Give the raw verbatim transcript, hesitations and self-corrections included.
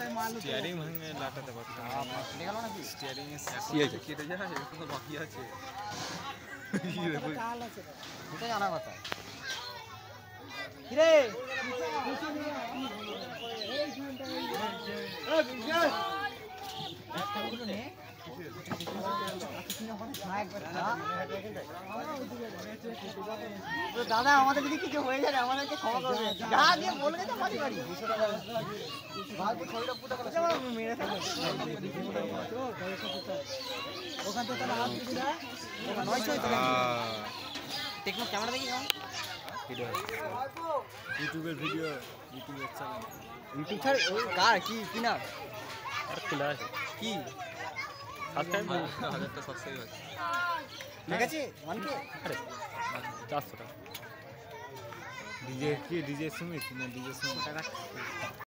Steering ভাঙে লাটাতে পারছে না। কেটে গেল নাকি? স্টিয়ারিং এর সিয়েছে কেটে যায়, এরকম তো বাকি আছে। এটা জানা কথা। কিরে দাদা আমাদের যদি কিছু হয়ে যায় আমাদেরকে ক্ষমা করবে। যা দিয়ে বলে গেছে বাড়ি বাড়ি মেরে থাকবে ওখান থেকে তাহলে হাত দিবি না টেকনো ক্যামেরা দেখি কেমন ইউটিউবের ভিডিও, ইউটিউবের চ্যানেল। ইউটিউব ছাড় ওই কার কি কিনা আর খোলা আছে কি সাবস্ক্রাইব হাজারটা সাবস্ক্রাইব আছে। ঠিক আছে ওয়ানকে আরে চারশো টাকা ডিজে কি ডিজে সুমিত না ডিজে সুমিত?